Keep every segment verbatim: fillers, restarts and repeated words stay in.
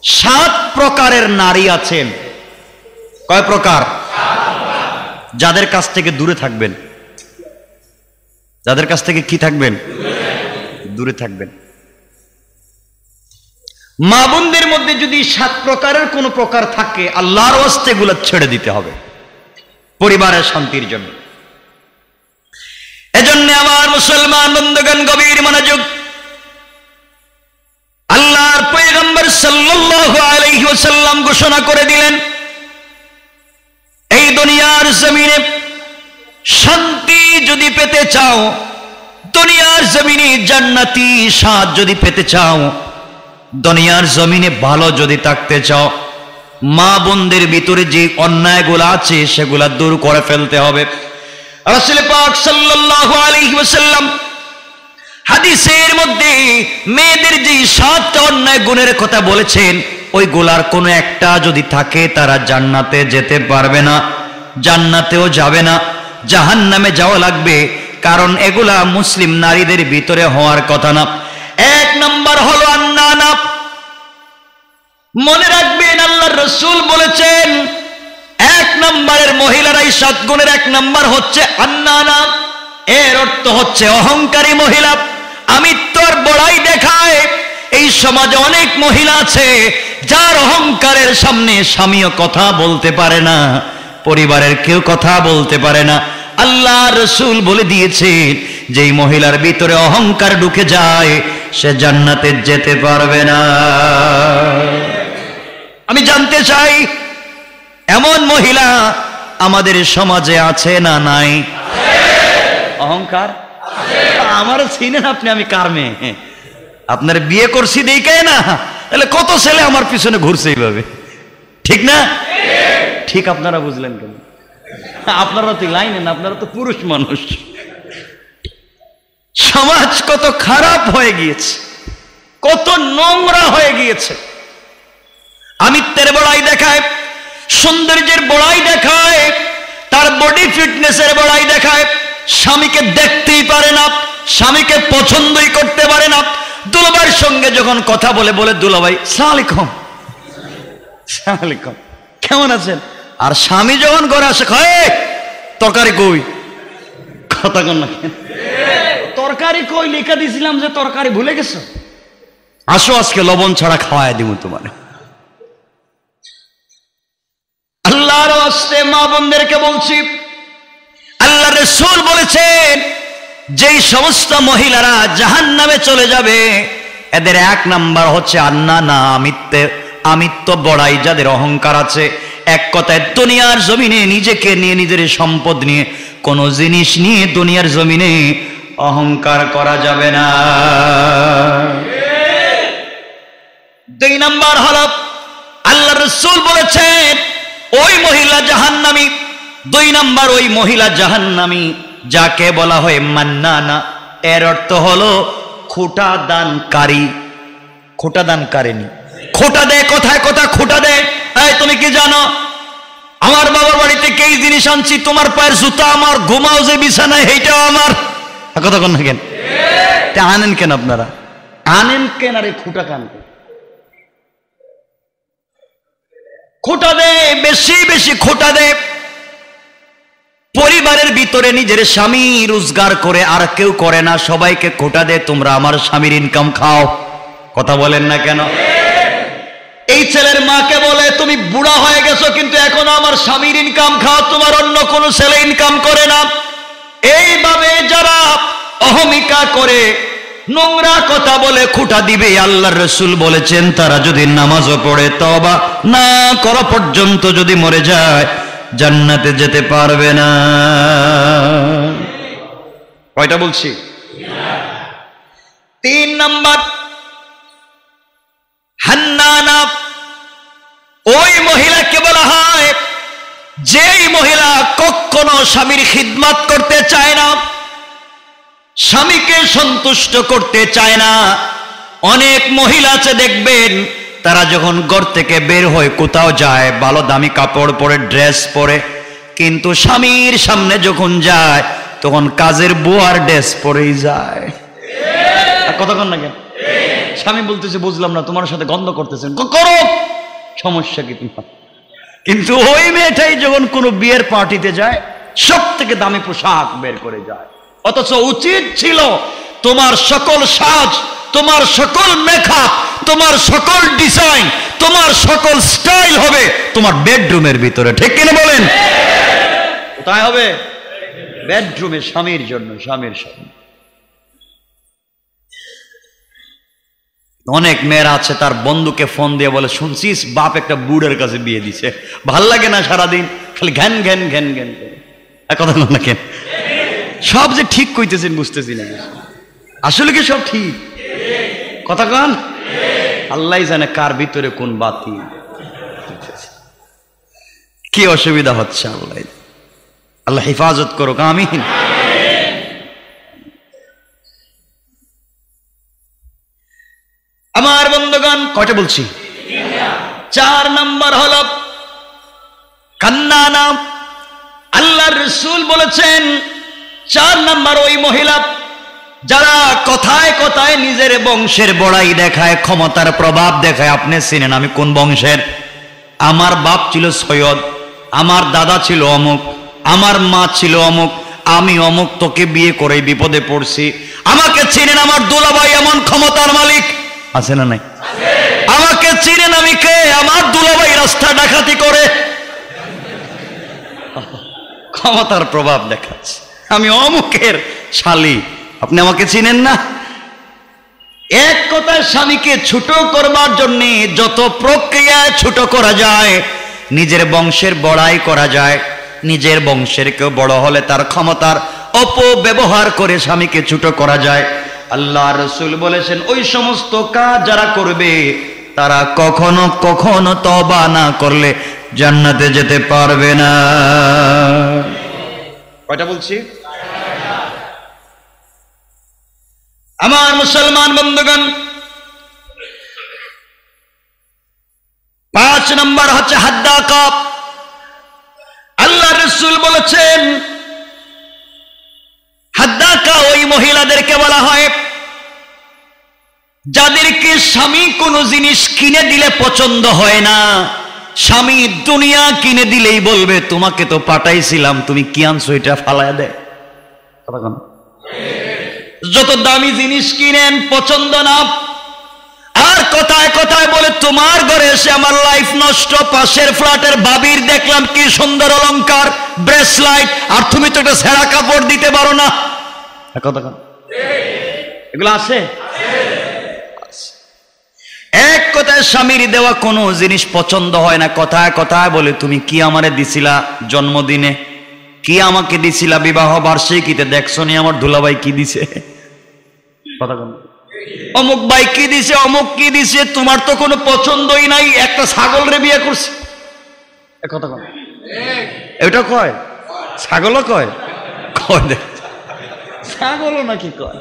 সাত প্রকারের নারী আছেন। কয় প্রকার? যাদের কাছ থেকে দূরে থাকবেন, যাদের কাছ থেকে কি থাকবেন? দূরে থাকবেন। মা বোনদের মধ্যে যদি সাত প্রকারের কোন প্রকার থাকে, আল্লাহর ওয়াস্তে এগুলো ছেড়ে দিতে হবে পরিবারের শান্তির জন্য। এজন্য আমার মুসলমান বন্ধুগণ গভীর মনোযোগ। আল্লাহর পয়গম্বর সাল্লাল্লাহু আলাইহি ওয়াসাল্লাম ঘোষণা করে দিলেন, এই দুনিয়ার জমিনে শান্তি যদি পেতে চাও, দুনিয়ার জমিনে জান্নাতি স্বাদ যদি পেতে চাও, দুনিয়ার জমিনে ভালো যদি থাকতে চাও, মা বোনদের ভিতরে যে অন্যায়গুলো আছে সেগুলা দূর করে ফেলতে হবে। রাসূল পাক সাল্লাল্লাহু আলাইহি ওয়াসাল্লাম হাদিসের মধ্যে মেয়েদের যে সাতটা অন্যায় গুণের কথা বলেছেন, ওই গোলার কোনো একটা যদি থাকে তারা জান্নাতে যেতে পারবে না, জান্নাতেও যাবে না, জাহান্নামে যাওয়া লাগবে। কারণ এগুলা মুসলিম নারীদের ভিতরে হওয়ার কথা না। এক নাম্বার হলো আন্নানা। মনে রাখবেন আল্লাহর রাসূল বলেছেন, এক নম্বরের মহিলারাই সাত গুণের এক নম্বর হচ্ছে আন্নানা। এর অর্থ হচ্ছে অহংকারী মহিলা, আমিত্বর বড়াই দেখায়। এই সমাজে অনেক মহিলা আছে যার অহংকারের সামনে স্বামীও কথা বলতে পারে না, পরিবারের কেউ কথা বলতে পারে না। আল্লাহ রাসূল বলে দিয়েছেন, যেই মহিলার ভিতরে অহংকার ঢুকে যায় সে জান্নাতে যেতে পারবে না। আমি জানতে চাই, এমন মহিলা আমাদের সমাজে আছে না নাই? অহংকার আমার চিনেন আপনি, আমি কার মেয়ে? আপনার বিয়ে করছি দেখে না, তাহলে কত ছেলে আমার পিছনে ঘুরছে এইভাবে, ঠিক না? ঠিক আপনারা বুঝলেন কেন? আপনারা তো লাইনে না, আপনারা তো পুরুষ মানুষ। সমাজ কত খারাপ হয়ে গিয়েছে, কত নোংরা হয়ে গিয়েছে। আমিত্বের বড়াই দেখায়, সৌন্দর্যের বড়াই দেখায়, তার বডি ফিটনেসের বড়াই দেখায়। স্বামীকে দেখতেই পারে না, স্বামীকে পছন্দই করতে পারে না। দুলাভাইয়ের সঙ্গে যখন কথা বলে বলে, দুলাভাই সালাম আলাইকুম, সালাম আলাইকুম, কেমন আছেন? আর স্বামী যখন ঘরে আসে, কয় তরকারি কই? কথা কন না কেন? তরকারি কই লেখা দিয়েছিলাম যে তরকারি ভুলে গেছো? আসো আজকে লবণ ছাড়া খাওয়াই দিব তোমার। আল্লাহর ওয়াস্তে মা বোনদেরকে বলছি, আল্লাহ রাসূল বলেছেন, যেই সমস্ত মহিলারা জাহান্নামে চলে যাবে এদের এক নাম্বার হচ্ছে আন্নানা, আমিত্বে আমিত্ব বড়াই, যাদের অহংকার আছে। এক কথায় দুনিয়ার জমিনে নিজেকে নিয়ে, নিজের সম্পদ নিয়ে, কোন জিনিস নিয়ে দুনিয়ার জমিনে অহংকার করা যাবে না। দুই নাম্বার হলো আল্লাহ রাসূল বলেছেন, ওই মহিলা জাহান্নামী। দুই নাম্বার ওই মহিলা জাহান্নামী যাকে বলা হয় মান্নানা। এর অর্থ হলো খোটা দানকারী। খোটা দানকারিনী, খোটা দেয়, কোথায় কোথায় খোটা দেয়। এই তুমি কি জানো, আমার বাবার বাড়ি থেকে এই জিনিস আনছি, তোমার পায়ের জুতা আমার, ঘুমাও যে বিছানায় এইটাও আমার। কথা কন না কেন? আনেন কেন আপনারা? আনেন কেন? আরে খোটা কান খোটা দেয়, বেশি বেশি খোটা দেয়। পরিবারের ভিতরে নিজের স্বামী রোজগার করে, আর কেউ করে না, সবাইকে খোটা দেয়, তোমরা আমার স্বামীর ইনকাম খাও। কথা বলেন না কেন? এই ছেলের মাকে বলে, তুমি বুড়া হয়ে গেছো কিন্তু এখনো আমার স্বামীর ইনকাম খাও, তোমার অন্য কোনো ছেলে ইনকাম করে না। এইভাবে যারা অহমিকা করে, নোংরা কথা বলে, খোটা দিবে, আল্লাহর রাসূল বলেছেন তারা যদি নামাজও পড়ে, তওবা না করা পর্যন্ত যদি মরে যায় জান্নাতে যেতে পারবে না। কয়টা বলছি? তিন নাম্বার হান্নানা। ওই মহিলাকে বলা হয় যেই মহিলা কখনো স্বামীর খিদমত করতে চায় না, স্বামীকে সন্তুষ্ট করতে চায় না। অনেক মহিলা আছে দেখবেন, তারা যখন ঘর থেকে বের হয়, কোথাও যায়, ভালো দামি কাপড় পরে, ড্রেস পরে, কিন্তু স্বামীর সামনে যখন যায় তখন কাজের বুয়ার ড্রেস পরেই যায়। কতক্ষণ না কেন? স্বামী বলতেছে বুঝলাম না, তোমার সাথে গন্ধ করতেছেন, করো, সমস্যা কি তোমার? কিন্তু ওই মেয়েটাই যখন কোনো বিয়ের পার্টিতে যায় সব থেকে দামি পোশাক বের করে যায়, অথচ উচিত ছিল তোমার সকল সাজ, তোমার সকল মেকআপ, তোমার সকল ডিজাইন, তোমার সকল স্টাইল হবে তোমার বেডরুমের ভিতরে, ঠিক কিনা বলেন? কোথায় হবে? বেডরুমে, স্বামীর জন্য, স্বামীর সামনে। অনেক মেয়েরা আছে তার বন্ধুকে ফোন দিয়ে বলে শুনছিস বাপ একটা বুড়ের কাছে বিয়ে দিছে, ভাল লাগে না, সারাদিন খালি ঘ্যান ঘ্যান ঘ্যান ঘ্যান করে, কথা বল না কেন? সব যে ঠিক কইতেছেন বুঝতেছি না, আসলে কি সব ঠিক কথা কান? আল্লাহ জানে কার ভিতরে কোন বাতি, কি অসুবিধা হচ্ছে, আল্লাহ আল্লাহ হেফাজত করো, আমিন। আমার বন্ধুগণ, কয়টা বলছি? চার নাম্বার হল কান্না নাম। আল্লাহর রাসূল বলেছেন চার নাম্বার ওই মহিলা যারা কথায় কথায় নিজের বংশের বড়াই দেখায়, ক্ষমতার প্রভাব দেখায়। আপনি চিনেন আমি কোন বংশের? আমার বাপ ছিল সৈয়দ, আমার দাদা ছিল অমুক, আমার মা ছিল অমুক, আমি অমুক, তোকে বিয়ে করে বিপদে পড়ছি। আমাকে চিনেন আমার দুলাভাই এমন ক্ষমতার মালিক আছে না নাই? আমাকে চিনেন আমি কে? আমার দুলাভাই রাস্তা ডাকাতি করে, ক্ষমতার প্রভাব দেখাচ্ছে, আমি অমুকের শালি। আপনি আমাকে চিনেন না? এক কথায় স্বামীকে ছোট করবার জন্য যত প্রক্রিয়ায় ছোট করা যায়, নিজের বংশের বড়াই করা যায়, নিজের বংশের কেউ বড় হলে তার ক্ষমতার অপব্যবহার করে স্বামীকে ছোট করা যায়। আল্লাহ রাসূল বলেছেন ওই সমস্ত কাজ যারা করবে তারা কখনো কখনো তওবা না করলে জান্নাতে যেতে পারবে না। কয়টা বলছি? আমার মুসলমান বন্ধুগণ, পাঁচ নম্বর হচ্ছে হাদ্দাকা। আল্লাহ রাসূল বলেছেন হাদ্দাকা ওই মহিলাদেরকে বলা হয় যাদেরকে স্বামী কোনো জিনিস কিনে দিলে পছন্দ হয় না। স্বামী দুনিয়া কিনে দিলেই বলবে তোমাকে তো পাঠাইছিলাম, তুমি কি আনছো এটা ফালায় দেয়। যত দামি জিনিস কিনেন পছন্দ না, আর কথায় কথায় বলে তোমার ঘরে এসে আমার লাইফ নষ্ট। পাশের ফ্ল্যাটের ভাবির দেখলাম কি সুন্দর অলংকার, ব্রেসলাইট, আর তুমি তো একটা ছেঁড়া কাপড় দিতে পারো না। এগুলো আছে? এক কথায় স্বামীর দেওয়া কোনো জিনিস পছন্দ হয় না, কথায় কথায় বলে তুমি কি আমারে দিছিলা জন্মদিনে, কি আমাকে দিছিলা বিবাহ বার্ষিকীতে, দেখছো নি আমার দুলাভাই কি দিছে, অমুক ভাই কি দিছে, অমুক কি দিছে, তোমার তো কোনো পছন্দই নাই, একটা ছাগল রে বিয়ে করছে। কথা কয় এটা কয়, ছাগলও কয়, কয় দেখ ছাগলও নাকি কয়।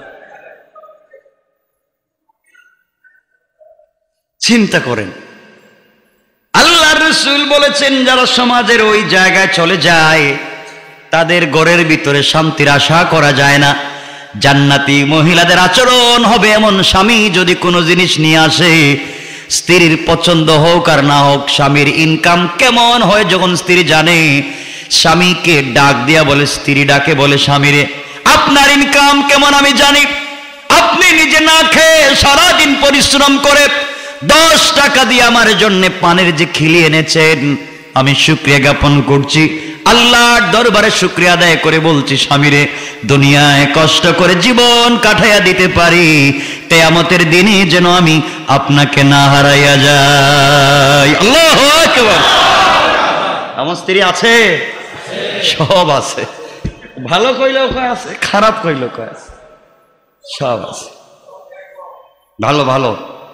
চিন্তা করেন, আল্লাহর রাসূল বলেছেন যারা সমাজের ওই জায়গায় চলে যায় তাদের ঘরের ভিতরে শান্তির আশা করা যায় না। জান্নাতি মহিলাদের আচরণ হবে এমন, স্বামী যদি কোনো জিনিস নিয়ে আসে, স্ত্রীর পছন্দ হোক আর না হোক, স্বামীর ইনকাম কেমন হয় যখন স্ত্রী জানে, স্বামীকে ডাক দিয়া বলে, স্ত্রী ডাকে বলে স্বামীরে আপনার ইনকাম কেমন আমি জানি, আপনি নিজে না খেয়ে সারাদিন পরিশ্রম করে দশ টাকা দিয়ে আমার জন্য পানের যে খিলি এনেছেন, আমি শুকরিয়া জ্ঞাপন করছি, আল্লাহর দরবারে শুকরিয়া আদায় করে বলছি স্বামীরে দুনিয়ায় কষ্ট করে জীবন কাটাইয়া দিতে পারি, কিয়ামতের দিনে যেন আমি আপনাকে না হারাইয়া যাই। আল্লাহু আকবার। আমার স্ত্রী আছে, সব আছে, ভালো কইলেও কয় আছে, খারাপ কইলেও কয় আছে, সব আছে, ভালো ভালো।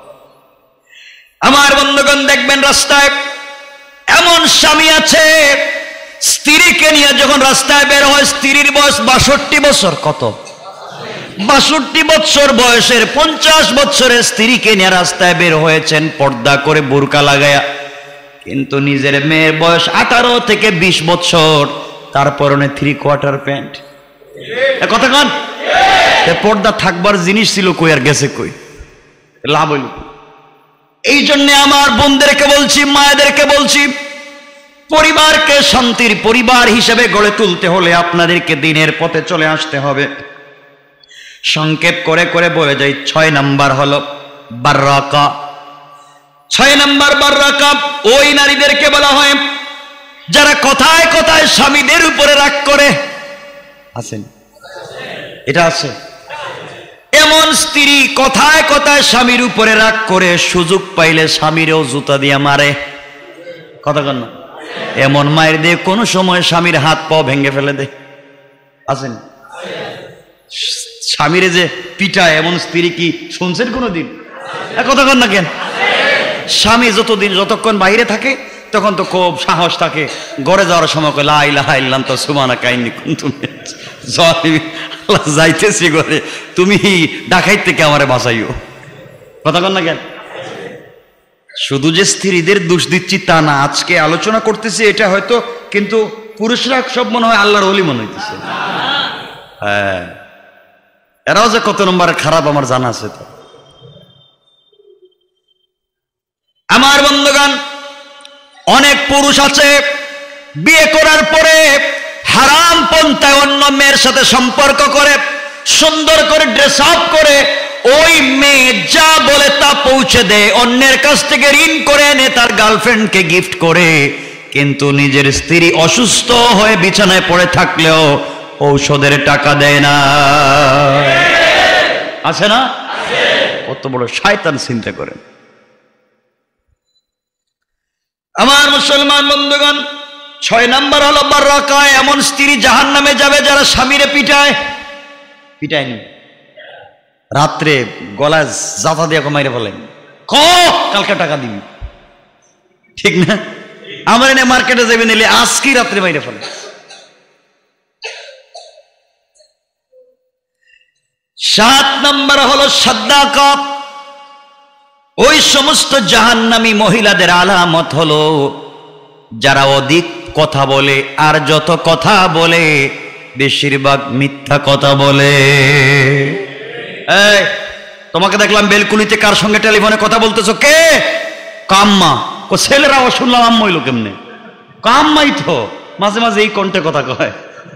আমার বন্ধুগণ দেখবেন রাস্তায় এমন স্বামী আছে স্ত্রীকে নিয়ে যখন রাস্তায় বের হয়, স্ত্রীর বয়স বাষট্টি বছর, কত বাষট্টি বছর বয়সের পঞ্চাশ বছরের স্ত্রীকে নিয়ে রাস্তায় বের হয়েছেন পর্দা করে বোরকা লাগায়া, কিন্তু নিজের মেয়ের বয়স আঠারো থেকে বিশ বছর, তার পরনে থ্রি কোয়ার্টার প্যান্ট। কথা কন, পর্দা থাকবার জিনিস ছিল কই আর গেছে কই? লাভ হইল। এই জন্য আমার বোনদেরকে বলছি, মায়েদেরকে বলছি, পরিবারকে শান্তির পরিবার হিসেবে গড়ে তুলতে হলে আপনাদেরকে দিনের পথে চলে আসতে হবে। সংক্ষেপ করে করে বলে যাই, ছয় নাম্বার হলো বাররাকা। ছয় নাম্বার বাররাকা ওই নারীদেরকে বলা হয় যারা কথায় কথায় স্বামীদের উপরে রাগ করে। আছেন? এটা আছে। এমন স্ত্রী কথায় কথায় স্বামীর উপরে রাগ করে, সুযোগ পাইলে স্বামীরও জুতা দিয়ে মারে। কথা কন না? এমন মায়ের দিয়ে কোনো সময় স্বামীর হাত পাও ভেঙে ফেলে দেয়। আছেন? স্বামীরে যে পিটায় এমন স্ত্রী কি শুনছেন কোনোদিন? কথা কন না কেন? স্বামী যতদিন যতক্ষণ বাইরে থাকে তখন তো খুব সাহস থাকে, ঘরে যাওয়ার সময় লা ইলাহা ইল্লাল্লাহ সুবহানাকা ইন্নী কুনতু মিনাজ জালিমিন, আল্লাহ যাইতেছি ঘরে, তুমি ডাকাইত থেকে আমারে বাঁচাইও। কথা কন না কেন? শুধু যে স্ত্রীদের দোষ দিচ্ছি তা না, আজকে আলোচনা করতেছি এটা হয়তো, কিন্তু পুরুষরা সব মনে হয় আল্লাহর ওলি মনে হইতেছে। হ্যাঁ, এরাও যে কত নম্বরে খারাপ আমার জানা আছে। তো আমার বন্ধুগণ, অনেক পুরুষ আছে বিয়ে করার পরে হারাম পন্থায় অন্য মেয়ের সাথে সম্পর্ক করে, সুন্দর করে ড্রেস আপ করে, ওই মেয়ে যা বলে তা পৌঁছে দেয়, অন্যের কাছ থেকে ঋণ করে এনে তার গার্লফ্রেন্ডকে গিফট করে, কিন্তু নিজের স্ত্রী অসুস্থ হয়ে বিছানায় পড়ে থাকলেও ঔষধের টাকা দেয় না। আছে না? কত বড় শয়তান চিন্তা করেন। আমার মুসলমান বন্ধুগণ, ছয় নাম্বার হলো বাররাকা, এমন স্ত্রী জাহান্নামে যাবে যারা স্বামীরে পিটায়। পিটায়নি, রাত্রে গলায় জাতা দিয়ে মাইরে বলেন, ক কালকে টাকা দিবি, ঠিক না? আমার এনে মার্কেটে যাবে নিলে আজকে রাত্রে মাইরে ফেলে। সাত নাম্বার হলো সাদ্দাকা। ওই সমস্ত জাহান্নামী মহিলাদের আলামত হলো যারা অধিক কথা বলে, আর যত কথা বলে বেশিরভাগ মিথ্যা কথা বলে। এই তোমাকে দেখলাম বেলকুলিতে কার সঙ্গে টেলিফোনে কথা বলতেছো? কে? কাম্মা। ও ছেলেরাও শুনলাম আম্মা হইলো কেমনে? কাম্মাই তো মাঝে মাঝে এই কণ্ঠে কথা কয়,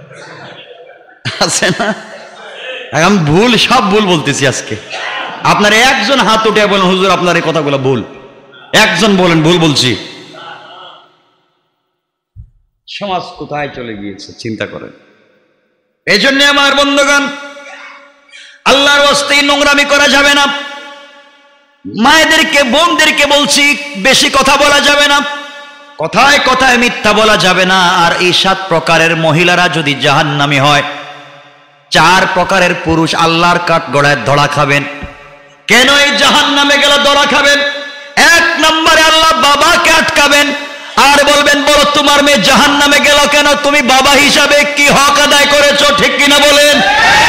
আছে না? আমি ভুল, সব ভুল বলতেছি আজকে। আপনার একজন হাত উঠে বলেন, হুজুর আপনার এই কথাগুলো ভুল। একজন বলেন ভুল বলছি। সমাজ কোথায় চলে গিয়েছে চিন্তা করেন। এই জন্য আমার বন্ধুগণ, আল্লাহর ওয়াস্তে নোংরামি করা যাবে না। মায়েদেরকে, বোনদেরকে বলছি, বেশি কথা বলা যাবে না, কথায় কথায় মিথ্যা বলা যাবে না। আর এই সাত প্রকারের মহিলারা যদি জাহান্নামী হয়, চার প্রকারের পুরুষ আল্লাহর কাঠ গড়ায় ধরা খাবেন। কেন এই জাহান্নামে গেলে ধরা খাবেন? এক নম্বরে আল্লাহ বাবাকে আটকাবেন আর বলবেন, বলো তোমার মেয়ে জাহান্নামে গেল কেন? তুমি বাবা হিসাবে কি হক আদায় করেছো? ঠিক কিনা বলেন?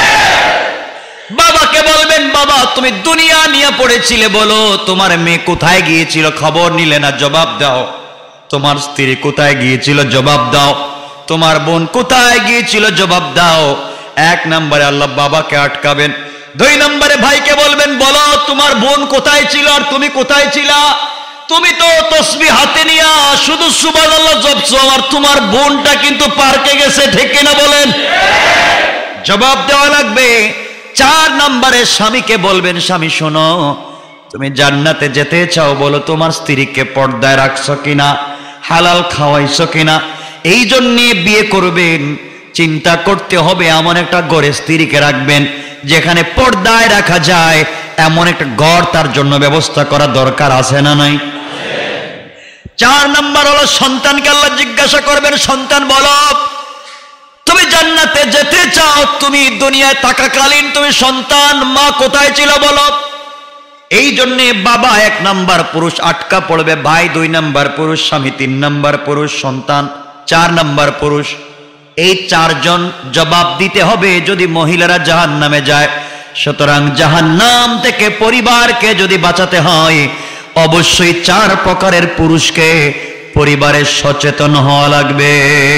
বাবাকে বলবেন, বাবা তুমি দুনিয়া নিয়ে পড়েছিলে, বলো তোমার মেয়ে কোথায় গিয়েছিল? খবর নিলে না, জবাব দাও। তোমার স্ত্রী কোথায় গিয়েছিল? জবাব দাও। তোমার বোন কোথায় গিয়েছিল? জবাব দাও। এক নম্বরে আল্লাহ বাবাকে আটকাবেন। দুই নম্বরে ভাইকে বলবেন, বলো তোমার বোন কোথায় ছিল আর তুমি কোথায় ছিলা? তুমি তো তসবিহ হাতে নিয়া শুধু সুবহানাল্লাহ জপছো, আর তোমার বোনটা কিন্তু পার্কে গেছে। ঠিক কিনা বলেন? জবাব দেওয়া লাগবে। চার নম্বরে স্বামীকে বলবেন, স্বামী শোনো, তুমি জান্নাতে যেতে চাও, বলো তোমার স্ত্রীকে পর্দায় রাখছো কিনা, হালাল খাওয়াইছো কিনা। এই জন্যে বিয়ে করবেন, চিন্তা করতে হবে এমন একটা ঘরে স্ত্রীকে রাখবেন যেখানে পর্দায় রাখা যায়, এমন একটা ঘর তার জন্য ব্যবস্থা করা দরকার আছে না নাই? চার নম্বর হলো সন্তানকে আল্লাহ জিজ্ঞাসা করবেন, সন্তান বলো তুমি জান্নাতে যেতে চাও, তুমি দুনিয়ায় থাকাকালীন তুমি সন্তান মা কোথায় ছিল বলো। এই জন্যে বাবা এক নাম্বার পুরুষ আটকা পড়বে, ভাই দুই নাম্বার পুরুষ, স্বামী তিন নাম্বার পুরুষ, সন্তান চার নাম্বার পুরুষ। এই চারজন জবাব দিতে হবে যদি মহিলারা জাহান্নামে যায়। সুতরাং জাহান্নাম থেকে পরিবারকে যদি বাঁচাতে হয়, অবশ্যই চার প্রকারের পুরুষকে পরিবারের সচেতন হওয়া লাগবে।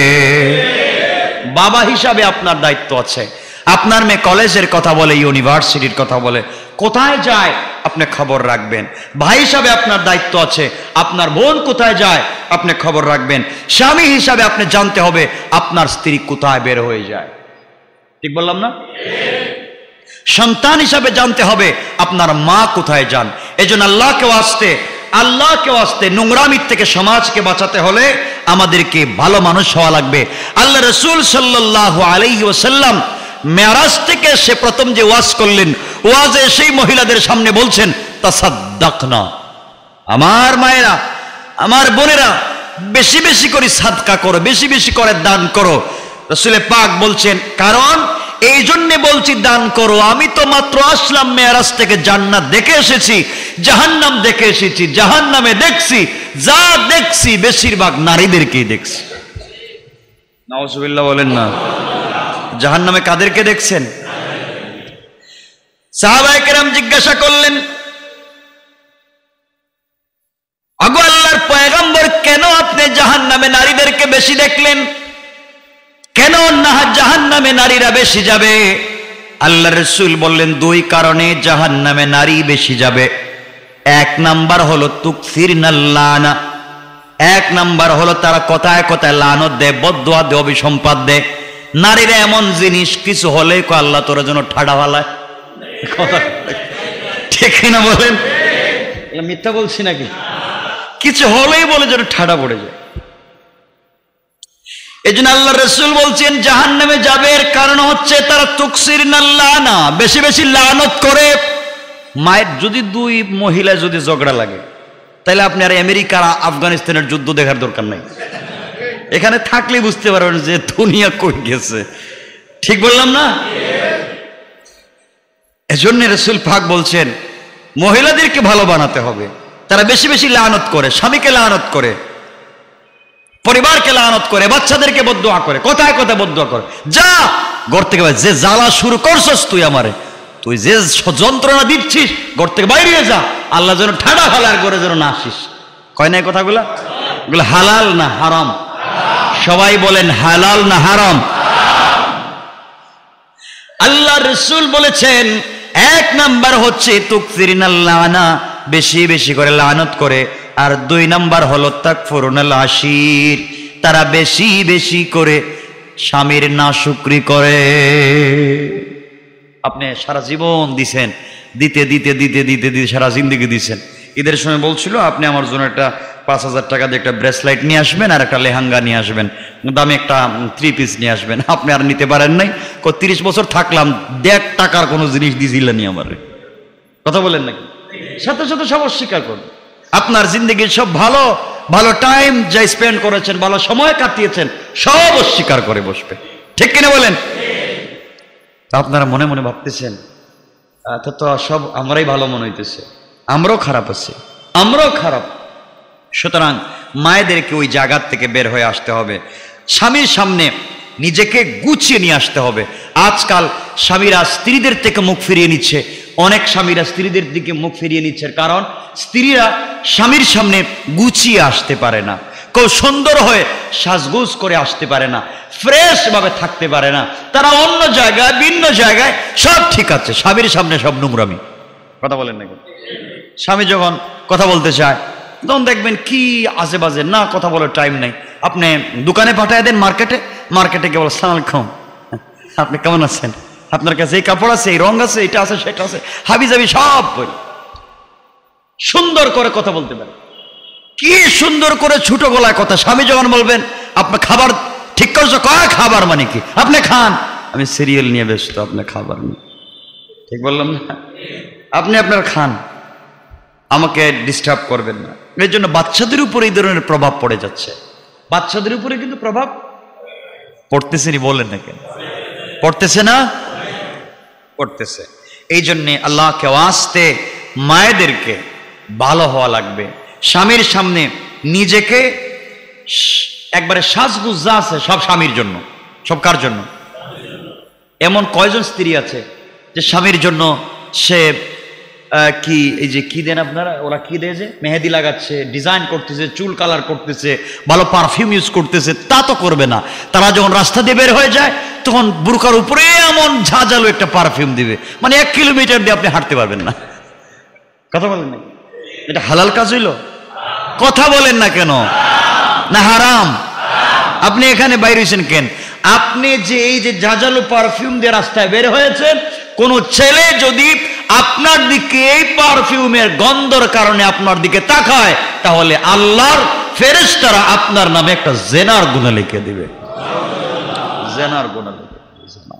বাবা হিসাবে আপনার দায়িত্ব আছে। আপনার মেয়ে কলেজের কথা বলে, ইউনিভার্সিটির কথা বলে, কোথায় যায় আপনি আপনি খবর রাখবেন। ভাই হিসাবে আপনার দায়িত্ব আছে, আপনার বোন কোথায় যায় আপনি খবর রাখবেন। স্বামী হিসাবে আপনি জানতে হবে আপনার স্ত্রী কোথায় বের হয়ে যায়। ঠিক বললাম না? সন্তান হিসাবে জানতে হবে আপনার মা কোথায় যান। এজন্য আল্লাহকে ওয়াস্তে আল্লাহকে ওয়াস্তে নোংরামির থেকে সমাজকে বাঁচাতে হলে আমাদেরকে ভালো মানুষ হওয়া লাগবে। আল্লাহ রাসূল সাল্লাল্লাহু আলাইহি ওয়াসাল্লাম মেরাজ থেকে সে প্রথম যে ওয়াজ করলেন, ওয়াজে সেই মহিলাদের সামনে বলছেন তাসাদ্দাকনা, আমার মায়েরা, আমার বোনেরা, বেশি বেশি করে সাদকা করো, বেশি বেশি করে দান করো। রাসূল পাক বলছেন, কারণ এই জন্য বলছি দান করো, আমি তো মাত্র আসলাম মেরাজ থেকে, জান্নাত দেখে এসেছি, জাহান্নাম দেখে এসেছি। জাহান্নামে দেখছি, যা দেখছি বেশিরভাগ নারীদেরকেই দেখছি। নাউজুবিল্লাহ বলেন না। জাহান্নামে কাদেরকে দেখছেন? সাহাবায়ে কেরাম জিজ্ঞাসা করলেন, আগো আল্লাহর পয়গম্বর, কেন আপনি জাহান্নামে নারীদেরকে বেশি দেখলেন? কেন না জাহান্নামে নারীরা বেশি যাবে? আল্লাহ রাসূল বললেন, দুই কারণে জাহান্নামে নারী বেশি যাবে। এক নাম্বার হলো তুকসিরনাল লানা, এক নাম্বার হলো তারা কথায় কথায় লানত দেয়, বদদুয়া দেয়, অভিসম্পাদ দেয়। নারীরা এমন জিনিস, কিছু হলেই কো আল্লাহ তোর জন্য ঠাডা ফালায়। ঠিক না বলেন? মিথ্যা বলছি নাকি? কিছু হলেই বলে যেন ঠাডা পড়ে যায়। এই জন্য আল্লাহ রাসূল বলছেন জাহান্নামে যাবে, এর কারণ হচ্ছে তারা তুকসিরনাল লানা, বেশি বেশি লানত করে। মায়ের যদি দুই মহিলা যদি ঝগড়া লাগে, তাহলে আপনি আর আমেরিকা আফগানিস্তানের যুদ্ধ দেখার দরকার নাই, এখানে থাকলে বুঝতে পারবেন যে দুনিয়া কই গেছে। ঠিক বললাম না? এজন্য রাসূল পাক বলছেন মহিলাদেরকে ভালো বানাতে হবে। তারা বেশি বেশি লানত করে, স্বামীকে লানত করে, পরিবারকে লানত করে, বাচ্চাদেরকে বদদুয়া করে, কথায় কথায় বদদুয়া করে। যা ঘর থেকে, যে জ্বালা শুরু করছস তুই আমারে, তুই যে যন্ত্রণা দিচ্ছিস, ঘর থেকে বাইরে যা, আল্লাহ যেন ঠাডা ফালার করে যেন না আসিস। কয় না এই কথাগুলা? এগুলো হালাল না হারাম? সবাই বলেন হালাল না হারাম? আল্লাহ রাসূল বলেছেন এক নাম্বার হচ্ছে তুকসিরনাল লানা, বেশি বেশি করে লানত করে। আর দুই নাম্বার হলো তাকফুরুনাল আশির, তারা বেশি বেশি করে স্বামীর নাশুকরি করে। আপনি সারা জীবন দিছেন, দিতে দিতে দিতে দিতে দিতে সারা জিন্দগি দিছেন। ঈদের সময় বলছিল আপনি আমার জন্য একটা পাঁচ হাজার টাকা দিয়ে একটা ব্রেসলাইট নিয়ে আসবেন আর একটা লেহেঙ্গা নিয়ে আসবেন, দামি একটা থ্রি পিস নিয়ে আসবেন। আপনি আর নিতে পারেন নাই। তিরিশ বছর থাকলাম, দেড় টাকার কোনো জিনিস দিছিলেন আমার। কথা বলেন নাকি? সাথে সাথে সব অস্বীকার করবেন। আপনার জিন্দগির সব ভালো ভালো টাইম যা স্পেন্ড করেছেন, ভালো সময় কাটিয়েছেন, সব অস্বীকার করে বসবে। ঠিক কিনা বলেন? আপনারা মনে মনে ভাবতেছেন তো তো সব আমরাই ভালো মনে হইতেছে, আমরাও খারাপ আছি, আমরাও খারাপ। সুতরাং মায়েদেরকে ওই জায়গার থেকে বের হয়ে আসতে হবে, স্বামীর সামনে নিজেকে গুছিয়ে নিয়ে আসতে হবে। আজকাল স্বামীরা স্ত্রীদের থেকে মুখ ফিরিয়ে নিচ্ছে, অনেক স্বামীরা স্ত্রীদের দিকে মুখ ফিরিয়ে নিচ্ছে, কারণ স্ত্রীরা স্বামীর সামনে গুছিয়ে আসতে পারে না, কেউ সুন্দর হয়ে সাজগোজ করে আসতে পারে না, ফ্রেশ ভাবে থাকতে পারে না। তারা অন্য জায়গায়, ভিন্ন জায়গায় সব ঠিক আছে, স্বামীর সামনে সব নোংরামি। কথা বলেন নাকি? স্বামী যখন কথা বলতে চায় তখন দেখবেন কি আজে বাজে, না কথা বলার টাইম নেই। আপনি দোকানে পাঠায় দেন, মার্কেটে মার্কেটে কে বল আসসালামু আলাইকুম, আপনি কেমন আছেন, আপনার কাছে এই কাপড় আছে, এই রং আছে, এটা আছে, সেটা আছে, হাবি জাবি সব বই। সুন্দর করে কথা বলতে পারে, কি সুন্দর করে ছোট গলায় কথা। স্বামী যখন বলবেন আপনার খাবার ঠিক করছো, কয় খাবার মানে কি, আপনি খান, আমি সিরিয়াল নিয়ে ব্যস্ত, আপনি খাবার নিয়ে। ঠিক বললাম না? আপনি আপনার খান, আমাকে ডিস্টার্ব করবেন না। এর জন্য বাচ্চাদের উপরে এই ধরনের প্রভাব পড়ে যাচ্ছে। বাচ্চাদের উপরে কিন্তু প্রভাব পড়তেছে, বলেন না কেন? পড়তেছে না? পড়তেছে। এই জন্যে আল্লাহকে ওয়াস্তে মায়েদেরকে ভালো হওয়া লাগবে। স্বামীর সামনে নিজেকে একবারে সাজগুজ যা আছে সব স্বামীর জন্য। সব কার জন্য? এমন কয়জন স্ত্রী আছে যে স্বামীর জন্য সে কি এই যে কি দেন আপনারা, ওরা কি দেয় যে মেহেদি লাগাচ্ছে, ডিজাইন করতেছে, চুল কালার করতেছে, ভালো পারফিউম ইউজ করতেছে, তা তো করবে না। তারা যখন রাস্তা দিয়ে বের হয়ে যায় তখন বুরকার উপরে এমন ঝাঁঝালো একটা পারফিউম দিবে, মানে এক কিলোমিটার দিয়ে আপনি হাঁটতে পারবেন না। কথা বলেন না, এটা হালাল কাজ হইল? কথা বলেন না কেন? না হারাম? আপনি এখানে বাইরে হয়েছেন কেন? আপনি যে এই যে ঝাঁঝালো পারফিউম দিয়ে রাস্তায় বের হয়েছেন, কোন ছেলে যদি আপনার দিকে এই পারফিউমের গন্ধর কারণে আপনার দিকে তাকায়, তাহলে আল্লাহর ফেরেশতারা আপনার নামে একটা জেনার গুনাহ লিখে দিবে। জেনার গুনাহ লিখে দিবে।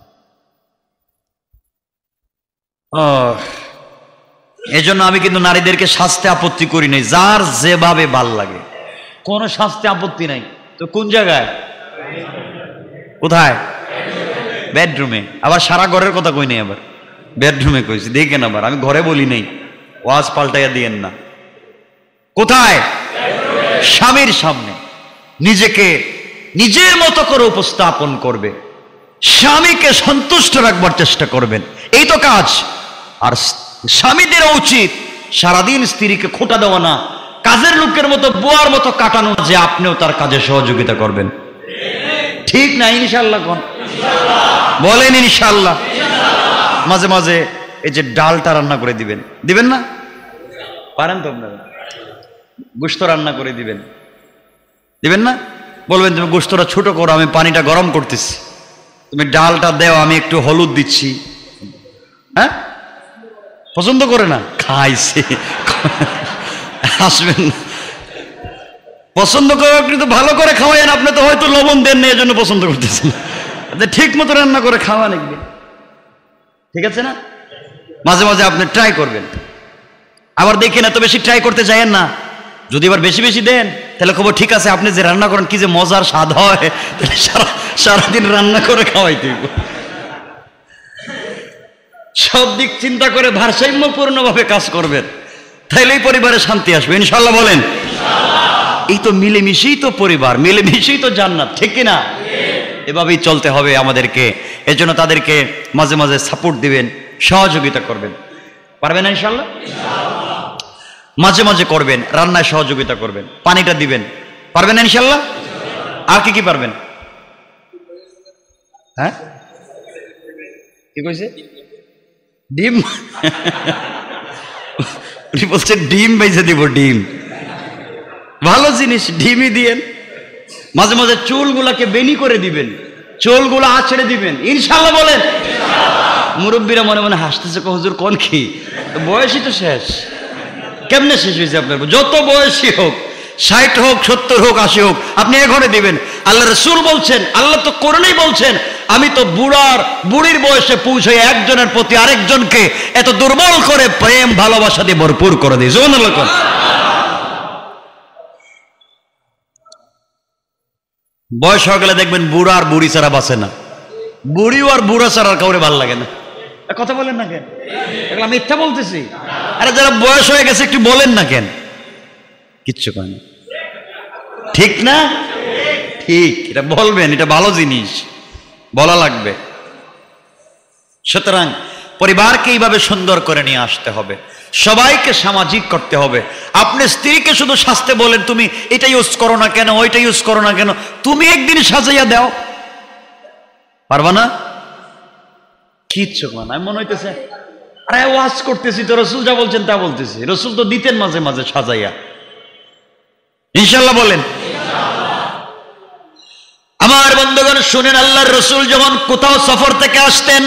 এই জন্য আমি কিন্তু নারীদেরকে শাস্তে আপত্তি করি নাই, যার যেভাবে ভাল লাগে, কোন শাস্তে আপত্তি নাই। তো কোন জায়গায়? কোথায়? বেডরুমে। আবার সারা ঘরের কথা কই নাই, আবার বেডরুমে কইছি। দেখেন, আবার আমি ঘরে বলি নাই, ওয়াজ পাল্টাইয়া দিয়েন না। কোথায়? স্বামীর সামনে নিজেকে নিজের মতো করে উপস্থাপন করবে, স্বামীকে সন্তুষ্ট রাখবার চেষ্টা করবেন, এই তো কাজ। আর স্বামীদের উচিত সারাদিন স্ত্রীকে খোঁটা দেওয়া না, কাজের লোকের মতো বুয়ার মতো কাটানো, যে আপনিও তার কাজে সহযোগিতা করবেন। ঠিক না? ইনশাআল্লাহ কোন বলেন? ইনশাআল্লাহ। মাঝে মাঝে এই যে ডালটা রান্না করে দিবেন, দিবেন না? পারেন তো আপনারা? গোশত রান্না করে দিবেন, দিবেন না? বলবেন তুমি গোশতটা ছোট করো, আমি পানিটা গরম করতেছি, তুমি ডালটা দেও, আমি একটু হলুদ দিচ্ছি। হ্যাঁ, পছন্দ করে না? খাইছে আসবেন না, পছন্দ করে কিন্তু ভালো করে খাওয়াইন। আপনি তো হয়তো লবণ দেন না, এই জন্য পছন্দ করতেছেন। ঠিক মতো রান্না করে খাওয়ান একদিন, ঠিক আছে না? মাঝে মাঝে আপনি ট্রাই করবেন। আবার দেখেন এত বেশি ট্রাই করতে চাইেন না, যদি আবার বেশি বেশি দেন তাহলে খবর ঠিক আছে, আপনি যে রান্না করেন কি যে মজার স্বাদ হয়, তাহলে সারা সারাদিন রান্না করে খাওয়াইতে হইব। সব দিক চিন্তা করে ভারসাম্যপূর্ণ ভাবে কাজ করবেন, তাইলেই পরিবারে শান্তি আসবে ইনশাআল্লাহ। বলেন এই তো মিলেমিশেই তো পরিবার, মিলেমিশেই তো জান্নাত, ঠিক কিনা? এভাবেই চলতে হবে আমাদেরকে। এজন্য তাদেরকে মাঝে মাঝে সাপোর্ট দিবেন, সহযোগিতা করবেন। পারবেন না ইনশাআল্লাহ? মাঝে মাঝে করবেন, রান্নায় সহযোগিতা করবেন, পানিটা দিবেন। পারবেন না ইনশাআল্লাহ? আর কি কি পারবেন? হ্যাঁ, কি কইছে? ডিম উনি বলছে ডিম বেজে দিব। ডিম ভালো জিনিস, ডিমই দিয়েন। মাঝে মাঝে চুলগুলাকে বেনি করে দিবেন, চুলগুলো আছড়ে দিবেন ইনশাআল্লাহ। বলেন মুরব্বীরা মনে মনে হাসতেছে, হুজুর কোন কি, বয়সই তো শেষ। কেমনে শেষ হয়েছে আপনার? যত বয়সী হোক, ষাট হোক, সত্তর হোক, আশি হোক, আপনি এ ঘরে দিবেন। আল্লাহ রাসূল বলছেন, আল্লাহ তো কোরআনেই বলছেন, আমি তো বুড়ার বুড়ির বয়সে পৌঁছে একজনের প্রতি আরেকজনকে এত দুর্বল করে প্রেম ভালোবাসা দিয়ে ভরপুর করে দিই। সুবহানাল্লাহ। বয়স হয়ে গেলে দেখবেন বুড়া আর বুড়ি ছাড়া বাঁচে না, বুড়িও আর বুড়া ছাড়া কাউরে ভালো লাগে না। কথা বলেন না কেন? এগুলো আমি মিথ্যা বলতেছি? আরে যারা বয়স হয়ে গেছে একটু বলেন না কেন? কিচ্ছু কয় না, ঠিক না? ঠিক, এটা বলবেন, এটা ভালো জিনিস, বলা লাগবে। সুতরাং পরিবারকে এইভাবে সুন্দর করে নিয়ে আসতে হবে, সবাইকে সামাজিক করতে হবে। আপনি স্ত্রীকে শুধু সাজতে বলেন, তুমি এটা ইউজ করো না কেন, ওইটা ইউজ করো না কেন, তুমি একদিন সাজাইয়া দাও, পারবা না? কিচ্ছু মানে মনে হইতেছে আরে ওয়াজ করতেছি তো, রসুল যা বলছেন তা বলতেছি। রসুল তো দিতেন মাঝে মাঝে সাজাইয়া। ইনশাআল্লাহ বলেন। আমার বন্ধুগণ শুনেন, আল্লাহর রসুল যখন কোথাও সফর থেকে আসতেন,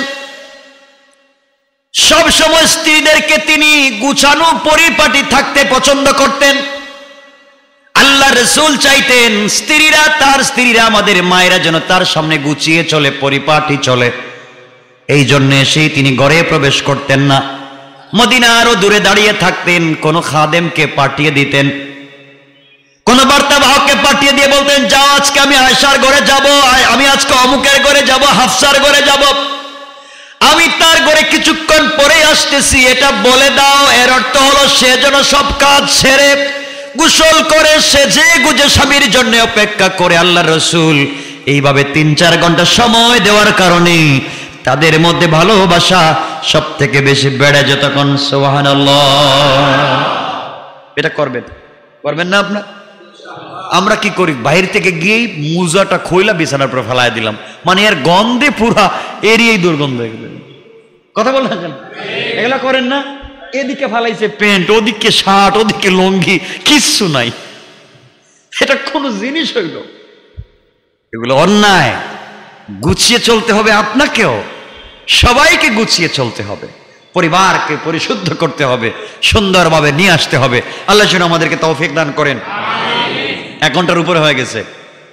সব সময় স্ত্রীদেরকে তিনি গুছানো পরিপাটি থাকতে পছন্দ করতেন। আল্লাহ রসুল চাইতেন স্ত্রীরা, তার স্ত্রীরা, আমাদের মায়েরা যেন তার সামনে গুছিয়ে চলে, পরিপাটি চলে। এই জন্য সেই তিনি ঘরে প্রবেশ করতেন না, মদিনারও দূরে দাঁড়িয়ে থাকতেন। কোন খাদেমকে পাঠিয়ে দিতেন, কোন বার্তাবাহককে পাঠিয়ে দিয়ে বলতেন, যাও আজকে আমি আয়েশার ঘরে যাব, আমি আজকে অমুকের ঘরে যাব, হাফসার ঘরে যাব, আমি তার ঘরে কিছুক্ষণ পরে আসতেছি, এটা বলে দাও। এর অর্থ হলো সে যেন সব কাজ সেরে গোসল করে সেজে গুজে স্বামীর জন্য অপেক্ষা করে। আল্লাহ রসুল এইভাবে তিন চার ঘন্টা সময় দেওয়ার কারণে তাদের মধ্যে ভালোবাসা সব থেকে বেশি বেড়ে যেত। তখন সুবহানাল্লাহ। এটা করবেন, করবেন না আপনার? আমরা কি করি, বাইরে থেকে গিয়েই মুজাটা খইলা বিছানার উপর ফেলায় দিলাম, মানে এর গন্ধে পুরা এরিয়াই দুর্গন্ধ হয়ে গেল। কথা বলেন, এগুলা করেন না? এদিকে ফালাইছে প্যান্ট, ওদিকে শার্ট, ওদিকে লুঙ্গি, কিচ্ছু নাই। এটা কোন জিনিস হইল? এগুলো অন্যায়। গুছিয়ে চলতে হবে, আপনাকেও সবাইকে গুছিয়ে চলতে হবে, পরিবারকে পরিশুদ্ধ করতে হবে, সুন্দরভাবে নিয়ে আসতে হবে। আল্লাহ যেন আমাদেরকে তৌফিক দান করেন। এক ঘন্টার উপরে হয়ে গেছে,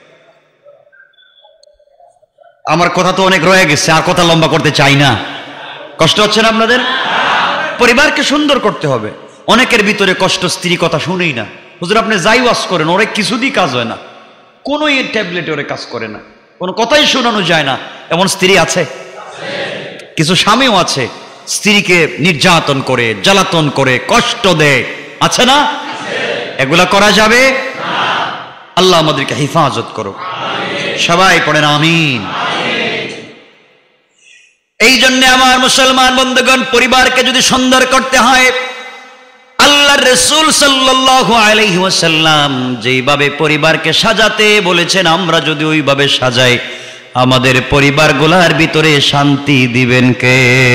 আমার কথা তো অনেক রয়ে গেছে, আর কথা লম্বা করতে চাই না। কষ্ট হচ্ছে না আপনাদের? পরিবারকে সুন্দর করতে হবে। অনেকের ভিতরে কষ্ট, স্ত্রী কথা শুনেই না। হুজুর আপনি যাই ওয়াজ করেন, ওরে কিছুদিন কাজ হয় না, কোনো ট্যাবলেটে ওরে কাজ করে না, কোনো কথাই শোনানো যায় না। এমন স্ত্রী আছে? কিছু স্বামীও আছে স্ত্রীকে নির্যাতন করে, জ্বালাতন করে, কষ্ট দেয়, আছে না? এগুলা করা যাবে? আল্লাহ আমাদেরকে হেফাজত করো। সবাই পড়েন আমিন। এই জন্য আমার মুসলমান বন্ধুগণ, পরিবারকে যদি সুন্দর করতে হয়, আল্লাহর রাসূল সাল্লাল্লাহু আলাইহি ওয়াসাল্লাম যেইভাবে পরিবারকে সাজাতে বলেছেন, আমরা যদি ওইভাবে সাজাই, আমাদের পরিবারগুলোর ভিতরে শান্তি দিবেন কে?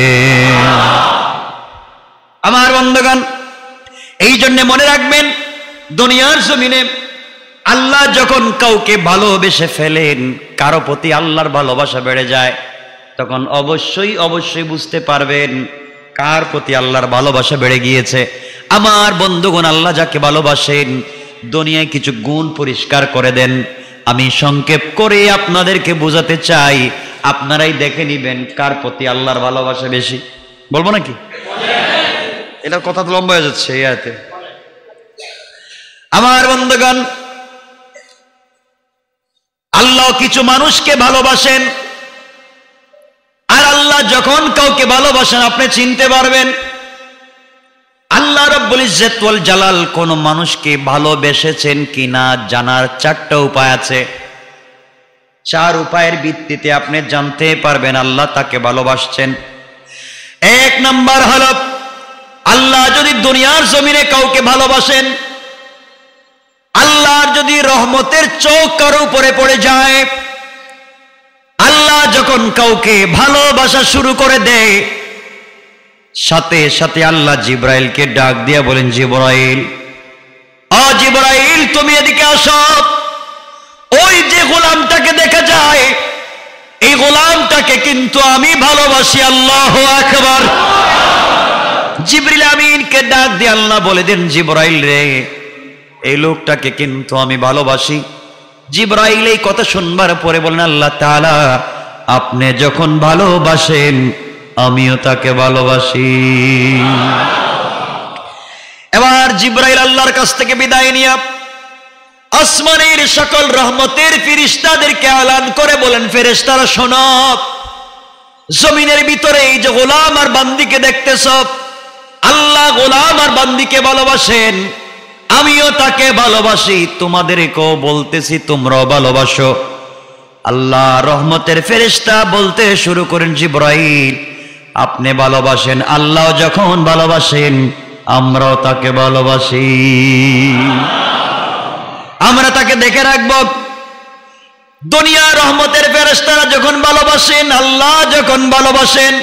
আমার বন্ধুগণ, এই জন্য মনে রাখবেন, দুনিয়ার জমিনে আল্লাহ যখন কাউকে ভালোবেসে ফেলেন, কারো প্রতি আল্লাহর ভালোবাসা বেড়ে যায়, তখন অবশ্যই অবশ্যই বুঝতে পারবেন কার প্রতি আল্লাহর ভালোবাসা বেড়ে গিয়েছে। আমার বন্ধুগণ, আল্লাহ যাকে ভালোবাসেন, দুনিয়ায় কিছু গুণ পরিষ্কার করে দেন। আমি সংক্ষেপ করে আপনাদেরকে বোঝাতে চাই, আপনারাই দেখে নিবেন কার প্রতি আল্লাহর ভালোবাসা বেশি। বলবো নাকি? এটা কথা তো লম্বা হয়ে যাচ্ছে। ইয়াতে আমার বন্ধুগণ, আল্লাহ কিছু মানুষকে ভালোবাসেন, আর আল্লাহ যখন কাউকে ভালোবাসেন আপনি চিনতে পারবেন। আল্লাহ রাব্বুল ইজ্জত ওয়াল জালাল কোন মানুষকে ভালোবেসেছেন কিনা জানার চারটা উপায় আছে। চার উপায়ের ভিত্তিতে আপনি জানতে পারবেন আল্লাহ তাকে ভালোবাসছেন। এক নাম্বার হলো, আল্লাহ যদি দুনিয়ার জমিনে কাউকে ভালোবাসেন, আল্লাহর যদি রহমতের চোখ কারো উপরে পড়ে যায়, আল্লাহ যখন কাউকে ভালোবাসা শুরু করে দেয়, সাথে সাথে আল্লাহ জিবরাইলকে ডাক দিয়া বলেন, জিবরাইল, ও জিবরাইল তুমি এদিকে আসো। ওই যে গোলামটাকে দেখা যায়, এই গোলামটাকে কিন্তু আমি ভালোবাসি। আল্লাহু আকবার। জিবরিল আমিনকে ডাক দিয়ে আল্লাহ বলে দেন, জিবরাইল রে, এই লোকটাকে কিন্তু আমি ভালোবাসি। জিবরাইল এই কথা শুনবার পরে বলেন, আল্লাহ তাআলা আপনি যখন ভালোবাসেন আমিও তাকে ভালোবাসি। এবার জিবরাইল আল্লাহর কাছ থেকে বিদায় নিয়ে আসমানের সকল রহমতের ফেরেশতাদেরকে এলান করে বলেন, ফেরেশতারা শোনো, জমিনের ভিতরে এই যে গোলাম আর বান্দিকে দেখতেছ, আল্লাহ গোলাম আর বান্দিকে ভালোবাসেন, আমিও তাকে ভালোবাসি, তোমাদেরকেও বলতেছি তোমরাও ভালোবাসো। আল্লাহ রহমতের ফেরেশতা বলতে শুরু করেন, জিবরাইল আপনি ভালোবাসেন, আল্লাহ যখন ভালোবাসেন আমরাও তাকে ভালোবাসি, আমরা তাকে দেখে রাখব। দুনিয়া রহমতের ফেরেশতারা যখন ভালোবাসেন, আল্লাহ যখন ভালোবাসেন,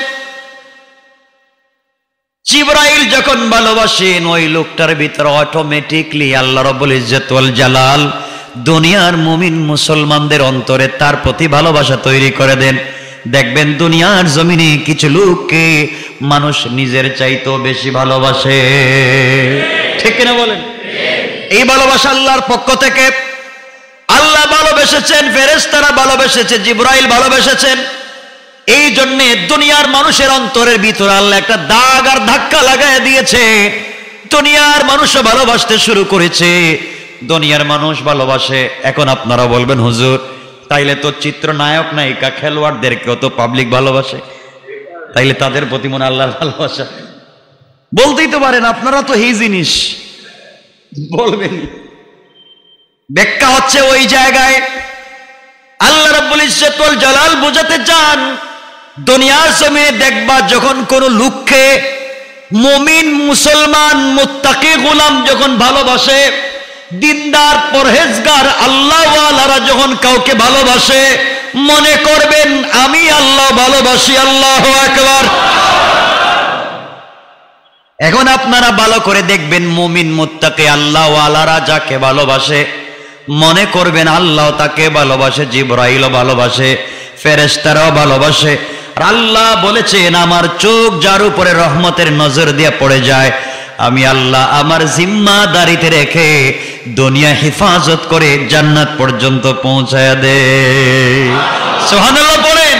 জিবরাইল যখন ভালোবাসেন, ওই লোকটার ভিতরে অটোমেটিকলি আল্লাহ রাব্বুল ইজ্জত ওয়াল জালাল দুনিয়ার মুমিন মুসলমানদের অন্তরে তার প্রতি ভালোবাসা তৈরি করে দেন। দেখবেন দুনিয়ার জমিনে কিছু লোককে মানুষ নিজের চাইতেও বেশি ভালোবাসে, ঠিক কিনা বলেন? এই ভালোবাসা আল্লাহর পক্ষ থেকে। আল্লাহ ভালোবেসেছেন, ফেরেশতারা ভালোবেসেছে, জিবরাইল ভালোবেসেছেন। এই জন্যে দুনিয়ার মানুষের অন্তরের ভিতরে আল্লাহ একটা দাগ আর ধাক্কা লাগাই দিয়েছে। দুনিয়ার মানুষও ভালোবাসতে শুরু করেছে, দুনিয়ার মানুষ ভালোবাসে। এখন আপনারা বলবেন, হুজুর তাইলে তো চিত্রনায়ক নায়িকা খেলোয়াড়দেরকেও তো পাবলিক ভালোবাসে, তাইলে তাদের প্রতি মনে আল্লাহর ভালোবাসা? বলতেই তো পারেন, আপনারা তো এই জিনিস বলবেন। ব্যাখ্যা হচ্ছে ওই জায়গায় আল্লাহ রাব্বুল ইজ্জত ওয়াল জালাল বোঝাতে চান, দুনিয়ার জমিনে দেখবা যখন কোন লোককে মুমিন মুসলমান মুত্তাকি গোলাম যখন ভালোবাসে, দিনদার পরহেজগার আল্লাহওয়ালারা যখন কাউকে ভালোবাসে, মনে করবেন আমি আল্লাহ ভালোবাসি। আল্লাহু আকবার। এখন আপনারা ভালো করে দেখবেন, মুমিন মুত্তাকি আল্লাহ ওয়ালারা যাকে ভালোবাসে মনে করবেন আল্লাহ তাকে ভালোবাসে, জিবরাইলও ভালোবাসে, ফেরেশতারাও ভালোবাসে। আর আল্লাহ বলেছেন আমার চোখ যার উপরে রহমতের নজর দিয়ে পড়ে যায়, আমি আল্লাহ আমার জিম্মাদারিতে রেখে দুনিয়া হেফাজত করে জান্নাত পর্যন্ত পৌঁছায়া দে। সুবহানাল্লাহ বলেন।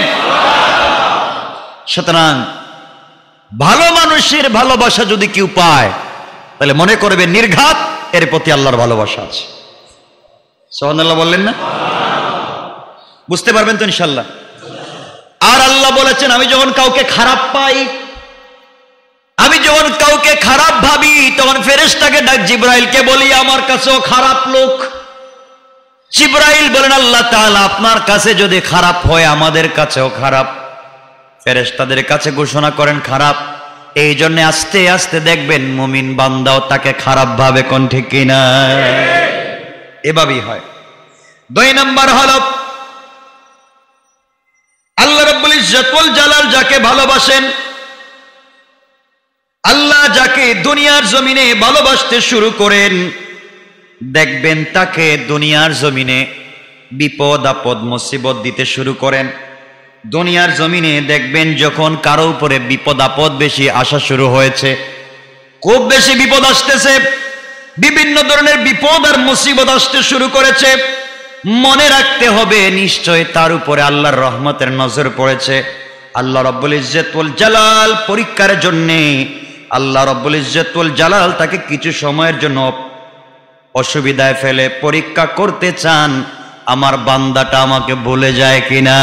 সুতরাং ভালো মানুষের ভালোবাসা যদি কেউ পায় তাহলে মনে করবে নির্ঘাত এর প্রতি আল্লাহর ভালোবাসা আছে। সুবহানাল্লাহ বললেন না? বুঝতে পারবেন তো ইনশাআল্লাহ। আর আল্লাহ বলেছেন আমি যখন কাউকে খারাপ পাই, আমি যখন কাউকে খারাপ ভাবি, তখন ফেরেশতাকে ডাক জিবরাইলকে বলি আমার কাছেও খারাপ লোক। জিবরাইল বলেন আল্লাহ তাআলা আপনার কাছে যদি খারাপ হয় আমাদের কাছেও খারাপ। ফেরেশতাদের কাছে ঘোষণা করেন খারাপ। এই জন্য আস্তে আস্তে দেখবেন মুমিন বান্দাও তাকে খারাপ ভাবে, কোন ঠিক কিনা? এভাবেই হয়। দুই নাম্বার হলো আল্লাহ রাব্বুল ইজ্জত ওয়াল জালাল যাকে ভালোবাসেন, আল্লাহ যাকে দুনিয়ার জমিনে ভালোবাসতে শুরু করেন দেখবেন তাকে দুনিয়ার জমিনে বিপদ আপদ মুসিবত দিতে শুরু করেন। দুনিয়ার জমিনে দেখবেন যখন কারো উপরে বিপদ আপদ বেশি আসা শুরু হয়েছে, খুব বেশি বিপদ আসতেছে, বিভিন্ন ধরনের বিপদ আর মুসিবত আসতে শুরু করেছে, মনে রাখতে হবে নিশ্চয় তার উপরে আল্লাহর রহমতের নজর পড়েছে। আল্লাহ রাব্বুল ইজ্জত ওয়াল জালাল পরীক্ষার জন্য আল্লাহ রাব্বুল ইজ্জত ওয়াল জালাল তাকে কিছু সময়ের জন্য অসুবিধায় ফেলে পরীক্ষা করতে চান আমার বান্দাটা আমাকে ভুলে যায় কিনা।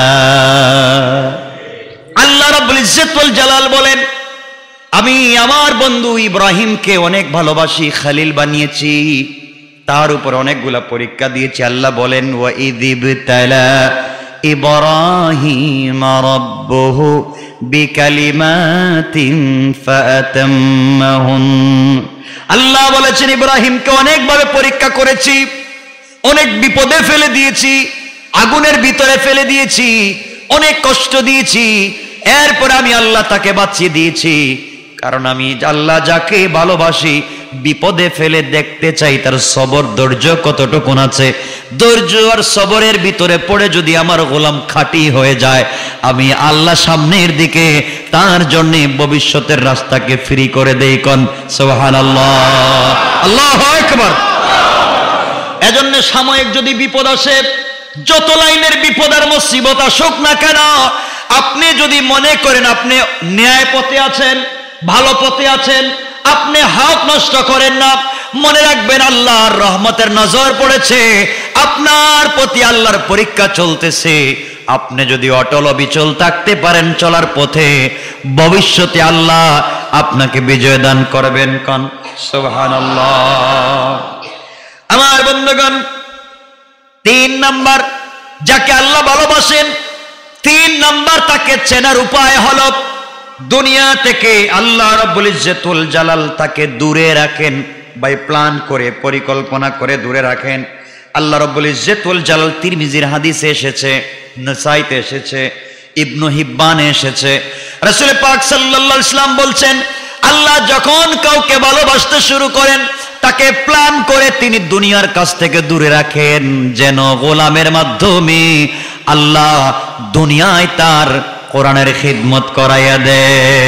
আল্লাহ রাব্বুল ইজ্জত ওয়াল জালাল বলেন আমি আমার বন্ধু ইব্রাহিমকে অনেক ভালোবাসি, খলিল বানিয়েছি, তার উপর অনেকগুলা পরীক্ষা দিয়েছি। আল্লাহ বলেন ওয়া ইযিবতালা ইব্রাহিম রাব্বুহু বিকালিমাতিন ফাতাম্মাহুন। আল্লাহ বলেছেন ইব্রাহিমকে অনেকভাবে পরীক্ষা করেছি, অনেক বিপদে ফেলে দিয়েছি, আগুনের ভিতরে ফেলে দিয়েছি, অনেক কষ্ট দিয়েছি, এরপর আমি আল্লাহ তাকে বাঁচিয়ে দিয়েছি। কারণ আমি আল্লাহ যাকে ভালোবাসি বিপদে ফেলে দেখতে চাই তার সবর ধৈর্য কতটুকু আছে। ধৈর্য আর সবরের ভিতরে পড়ে যদি আমার গোলাম খাঁটি হয়ে যায়, আমি আল্লাহ সামনের দিকে তার জন্য ভবিষ্যতের রাস্তাকে ফ্রি করে দেই। কোন সুবহানাল্লাহ, আল্লাহু আকবার। এজন্য সাময়িক যদি বিপদ আসে, যত লাইনের বিপদ আর মুসিবত আসুক না কেন, আপনি যদি মনে করেন আপনি ন্যায় পথে আছেন, ভালো পথে আছেন, আপনি হক নষ্ট করেন না, মনে রাখবেন আল্লাহর রহমতের নজর পড়েছে, আপনার প্রতি আল্লাহর পরীক্ষা চলতেছে। আপনি যদি অটল অবিচল থাকতে পারেন চলার পথে, ভবিষ্যতে আল্লাহ আপনাকে বিজয় দান করবেন। কোন সুবহানাল্লাহ। আমার বন্ধুগণ, তিন নাম্বার যাকে আল্লাহ ভালোবাসেন, তিন নাম্বার তাকে চেনার উপায় হলো দুনিয়া থেকে আল্লাহ রাব্বুল ইজ্জত ওয়াল জালাল তাকে দূরে রাখেন, বাই প্ল্যান করে পরিকল্পনা করে দূরে রাখেন। আল্লাহ রাব্বুল ইজ্জত ওয়াল জালাল তিরমিজির হাদিসে এসেছে, নাসাইতে এসেছে, ইবনু হিব্বানে এসেছে, রাসূল পাক সাল্লাল্লাহু আলাইহি ওয়াসাল্লাম বলছেন আল্লাহ যখন কাউকে ভালোবাসতে শুরু করেন তাকে প্ল্যান করে তিনি দুনিয়ার কাছ থেকে দূরে রাখেন, যেন গোলামের মাধ্যমে আল্লাহ দুনিয়ায় তার কোরআনের খিদমত করাইয়া দে।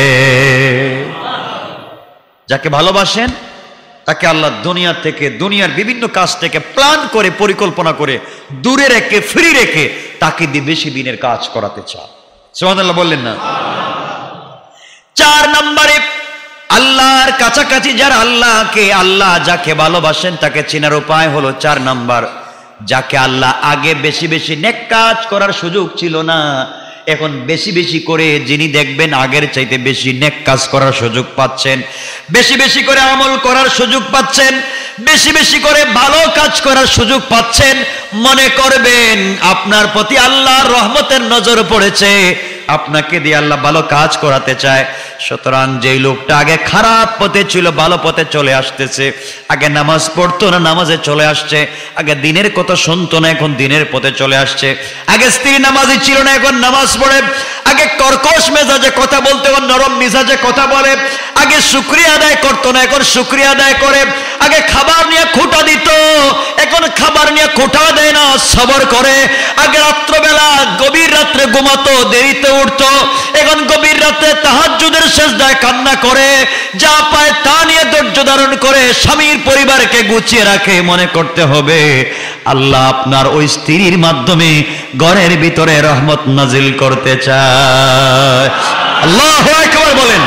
যাকে ভালোবাসেন তাকে আল্লাহ দুনিয়া থেকে, দুনিয়ার বিভিন্ন কাজ থেকে প্ল্যান করে পরিকল্পনা করে দূরে রেখে ফ্রি রেখে তাকে দিয়ে বেশি দিনের কাজ করাতে চান। সুবহানাল্লাহ বললেন না? চার নম্বরে আল্লাহর কাছাকাছি যারা, আল্লাহকে, আল্লাহ যাকে ভালোবাসেন তাকে চেনার উপায় হলো চার নাম্বার, যাকে আল্লাহ আগে বেশি বেশি নেক কাজ করার সুযোগ ছিল না, এখন বেশি বেশি করে যিনি দেখবেন আগের চাইতে বেশি নেক কাজ করার সুযোগ পাচ্ছেন, বেশি বেশি করে আমল করার সুযোগ পাচ্ছেন, বেশি বেশি করে ভালো কাজ করার সুযোগ পাচ্ছেন, মনে করবেন আপনার প্রতি আল্লাহর রহমতের নজর পড়েছে, আপনাকে দিয়ে আল্লাহ ভালো কাজ করাতে চায়। সুতরাং যেই লোকটা আগে খারাপ পথে ছিল ভালো পথে চলে আসতেছে, আগে নামাজ পড়তো না নামাজে চলে আসছে, আগে দিনের কথা শুনতো না এখন দিনের পথে চলে আসছে, আগে স্ত্রী নামাজি ছিল না এখন নামাজ পড়ে, আগে কর্কশ মেজাজে কথা বলতে এখন নরম মেজাজে কথা বলে, আগে শুকরিয়া আদায় করতো না এখন শুকরিয়া আদায় করে, আগে খাবার নিয়ে খোঁটা দিত এখন খাবার নিয়ে খোঁটা দেয় না, সবর করে, আগে রাত্রবেলা গভীর রাত্রে ঘুমাতো দেরিতে উঠতো এখন গভীর রাত্রে তাহাজ্জুদের সিজদায় কান্না করে, যা পায় তা নিয়ে ধৈর্য ধারণ করে স্বামীর পরিবারকে গুছিয়ে রাখে। মনে করতে হবে আল্লাহ আপনার ওই স্ত্রীর মাধ্যমে ঘরের ভিতরে রহমত নাজিল করতে চায়। আল্লাহু আকবার বলেন।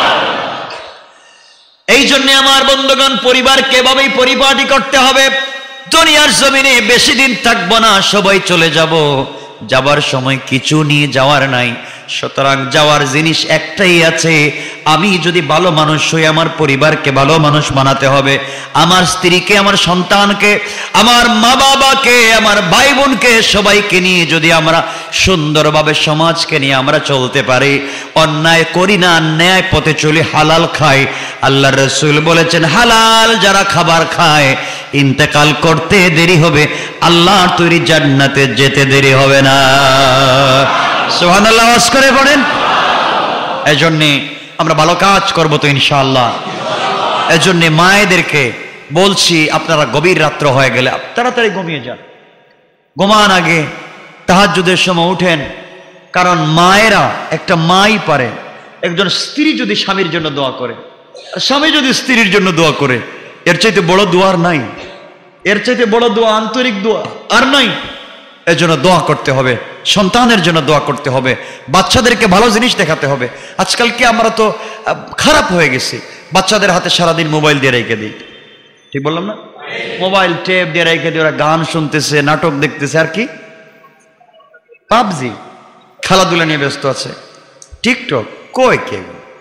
এই জন্য আমার বন্ধুগণ পরিবারকে এভাবেই পরিপাটি করতে হবে। দুনিয়ার জমিনে বেশি দিন থাকবো না, সবাই চলে যাব, যাবার সময় কিছু নিয়ে যাওয়ার নাই। সুতরাং যাওয়ার জিনিস একটাই আছে, আমি যদি ভালো মানুষ হই আমার পরিবারকে ভালো মানুষ বানাতে হবে, আমার স্ত্রীকে আমার সন্তানকে আমার মা বাবাকে আমার ভাই বোনকে সবাইকে নিয়ে যদি আমরা সুন্দরভাবে সমাজকে নিয়ে আমরা চলতে পারি, অন্যায় করি না, ন্যায় পথে চলি, হালাল খাই। আল্লাহর রাসূল বলেছেন হালাল যারা খাবার খায় ইন্তেকাল করতে দেরি হবে, আল্লাহর তৈরি জান্নাতে যেতে দেরি হবে না। সুবহানাল্লাহ ওয়াজ করে পড়েন। এজন্য আমরা ভালো কাজ করব তো ইনশাআল্লাহ। এজন্য মায়েদেরকে বলছি আপনারা গভীর রাত্র হয়ে গেলে তাড়াতাড়ি ঘুমিয়ে যান, ঘুমান আগে তাহাজ্জুদের সময় উঠেন, কারণ মায়েরা একটা মাই পারে। একজন স্ত্রী যদি স্বামীর জন্য দোয়া করে, স্বামী যদি স্ত্রীর জন্য দোয়া করে, এর চাইতে বড় দোয়া আর নাই, এর চাইতে বড় দোয়া আন্তরিক দোয়া আর নাই। এর জন্য দোয়া করতে হবে, সন্তানের জন্য দোয়া করতে হবে, বাচ্চাদেরকে ভালো জিনিস দেখাতে হবে। আজকাল কি আমরা তো খারাপ হয়ে গেছি, বাচ্চাদের হাতে সারাদিন মোবাইল দিয়ে রেখে দিই, ঠিক বললাম না? মোবাইল টেপ দিয়ে রেখে দিয়ে ওরা গান শুনতেছে, নাটক দেখতেছে, আর কি পাবজি, খেলাধুলা নিয়ে ব্যস্ত আছে, টিকটক, কই কে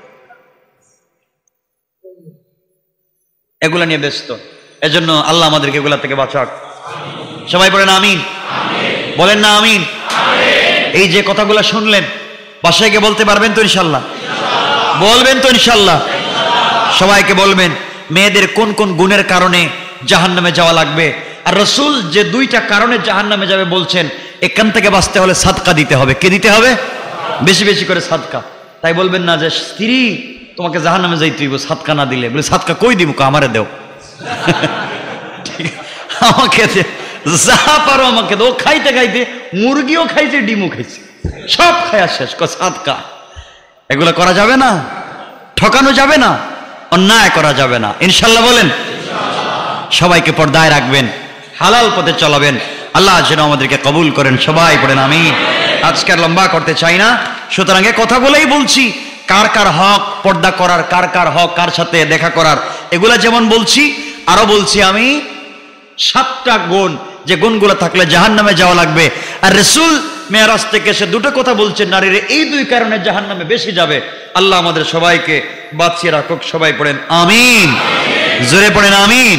এগুলা নিয়ে ব্যস্ত। এজন্য আল্লাহ আমাদেরকে এগুলা থেকে বাঁচাক। সবাই বলেন আমিন, বলেন না আমিন। এই যে কথাগুলো শুনলেন বাসায় গিয়ে বলতে পারবেন তো ইনশাল্লাহ? বলবেন তো ইনশাল্লাহ? সবাইকে বলবেন মেয়েদের কোন কোন গুণের কারণে জাহান্নামে যাওয়া লাগবে, আর রাসূল যে দুইটা কারণে জাহান্নামে যাবে বলছেন, এখান থেকে বাঁচতে হলে সাদকা দিতে হবে। কে দিতে হবে? বেশি বেশি করে সাদকা। তাই বলবেন না যে স্ত্রী তোমাকে জাহান্নামে যাইতে হইব সাদকা না দিলে, বলে সাদকা কই দিব, আমারে দেও, আমাকে দে, যা পারো আমাকে দো। খাইতে খাইতে মুরগিও খাইছে, ডিমও খাইছে, সব খায়া শেষ, সাদকা। এগুলো করা যাবে না, ঠকানো যাবে না, অন্যায় করা যাবে না, ইনশাল্লাহ বলেন। সবাইকে পর্দায় রাখবেন, হালাল পথে চলাবেন, আল্লাহ যেন আমাদেরকে কবুল করেন। সবাই পড়েন আমিন। আজকে আর লম্বা করতে চাই না, সুতরাং এ কথাগুলোই বলছি, কার কার হক পর্দা করার, কার কার হক কার সাথে দেখা করার, এগুলা যেমন বলছি আরো বলছি আমি সাতটা গুণ, যে গুণগুলো থাকলে জাহান্নামে যাওয়া লাগবে। আর রাসূল মেরাজ থেকে এসে দুটো কথা বলছেন, নারীরা এই দুই কারণে জাহান্নামে বেশি যাবে। আল্লাহ আমাদের সবাইকে বাঁচিয়ে রাখুক। সবাই পড়েন আমিন, জোরে পড়েন আমিন।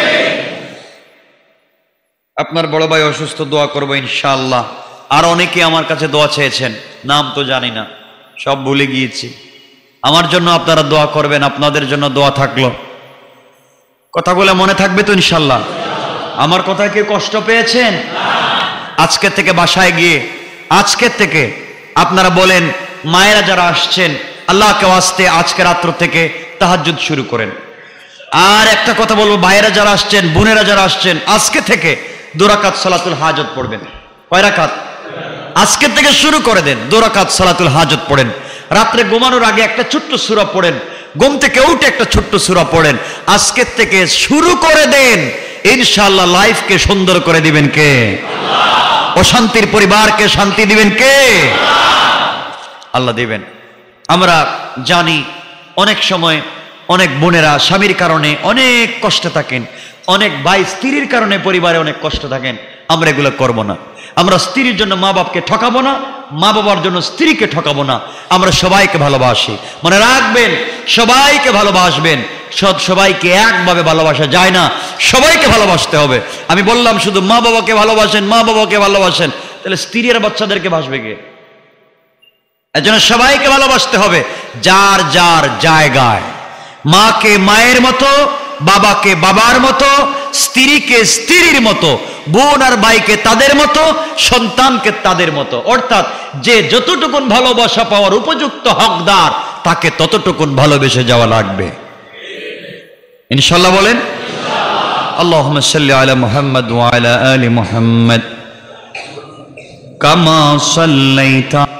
আপনার বড় ভাই অসুস্থ, দোয়া করবো ইনশাআল্লাহ। আর অনেকে আমার কাছে দোয়া চেয়েছেন, নাম তো জানি না, সব ভুলে গিয়েছি। আমার জন্য আপনারা দোয়া করবেন, আপনাদের জন্য দোয়া থাকলো। কথাগুলো মনে থাকবে তো ইনশাআল্লাহ? আমার কথায় কেউ কষ্ট পেয়েছেন? আজকের থেকে বাসায় গিয়ে আজকের থেকে আপনারা বলেন, মায়েরা যারা আসছেন আল্লাহকে ওয়াস্তে আজকে রাত্র থেকে তাহাজ্জুদ শুরু করেন। আর একটা কথা বলবো, ভাইয়েরা যারা আসছেন, বোনেরা যারা আসছেন, আজকে থেকে দু রাকাত সালাতুল হাজত পড়বেন। কয় রাকাত? আজকে থেকে শুরু করে দেন, দু রাকাত সালাতুল হাজত পড়েন। রাত্রে ঘুমানোর আগে একটা ছোট্ট সূরা পড়েন, ঘুম থেকে উঠে একটা ছোট্ট সূরা পড়েন। আজকের থেকে শুরু করে দেন, ইনশাআল্লাহ লাইফকে সুন্দর করে দিবেন কে? আল্লাহ। অশান্তির পরিবারকে শান্তি দিবেন কে? আল্লাহ। আল্লাহ দিবেন। আমরা জানি অনেক সময় অনেক বোনেরা স্বামীর কারণে অনেক কষ্টে থাকেন, অনেক ভাই স্ত্রীর কারণে পরিবারে অনেক কষ্ট থাকেন। আমরা এগুলো করব না। আমরা স্ত্রীর জন্য মা বাপকে ঠকাবো না, মা বাবার জন্য স্ত্রীকে ঠকাবো না। আমরা সবাইকে ভালোবাসি, মনে রাখবেন, সবাইকে ভালোবাসবেন। সবাইকে একভাবে ভালোবাসা যায় না, সবাইকে ভালোবাসতে হবে। আমি বললাম শুধু মা বাবাকে ভালোবাসেন, মা বাবাকে ভালোবাসেন, তাহলে স্ত্রী আর বাচ্চাদেরকে ভাসবে কে? এজন্য সবাইকে ভালোবাসতে হবে যার যার জায়গায়। মাকে মায়ের মতো, বাবাকে বাবার মতো, স্ত্রীকে স্ত্রীর মতো, বোন আর ভাইকে তাদের মতো, সন্তানকে তাদের মতো। অর্থাৎ যে যতটুকুন ভালোবাসা পাওয়ার উপযুক্ত হকদার তাকে ততটুকুন ভালোবেসে যাওয়া লাগবে। ইনশাআল্লাহ বলেন আল্লাহুম্মা সাল্লি আলা মুহাম্মদ ওয়া আলা আলি মুহাম্মদ কামা সাল্লাইতা